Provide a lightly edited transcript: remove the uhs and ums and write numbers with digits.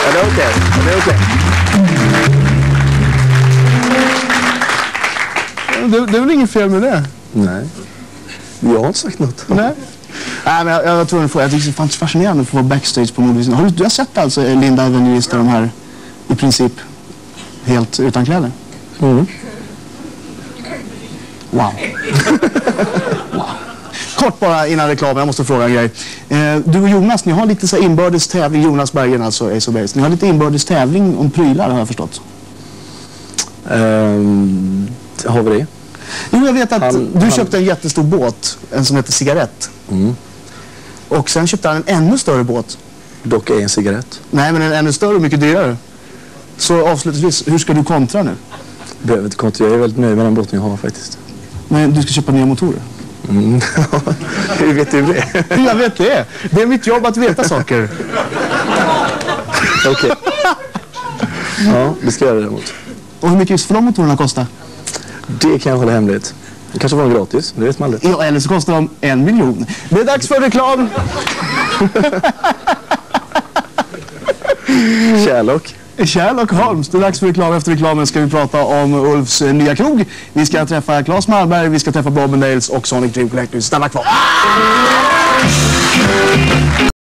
det är okej. Det är okej. Det är väl inget fel med det? Nej. Jag har inte sagt något. Nej. Nej, men jag tror jag tycker det är fascinerande att få vara backstage på Nordvisning. Du har sett alltså Linda Evangelist och de här i princip helt utan kläder? Mm. Wow. Wow. Kort bara innan reklamen, jag måste fråga en grej. Du och Jonas, ni har lite så inbördes tävling, Jonas Bergen alltså, Ace of Base. Ni har lite inbördes tävling om prylar, har jag förstått. Har vi det? Jo, jag vet att du köpte en jättestor båt, en som heter Cigarett. Mm. Och sen köpte han en ännu större båt. Dock är en cigarett. Nej, men en ännu större och mycket dyrare. Så avslutningsvis, hur ska du kontra nu? Behöver inte kontra, jag är väldigt nöjd med den båten jag har faktiskt. Men du ska köpa nya motorer? Mm. Hur vet du det? Jag vet det. Det är mitt jobb att veta saker. Okej. Ja, det ska jag göra däremot. Och hur mycket får de motorerna kosta? Det kan jag hålla hemligt. Det kanske var gratis, det vet man aldrig. Ja, eller så kostar de 1 miljon. Det är dags för reklam. Kärlok Holms, det är dags för reklam. Efter reklamen ska vi prata om Ulfs nya krog. Vi ska träffa Claes Malmberg, vi ska träffa Bob & Dales och Sonic Dream Collectors. Stanna kvar!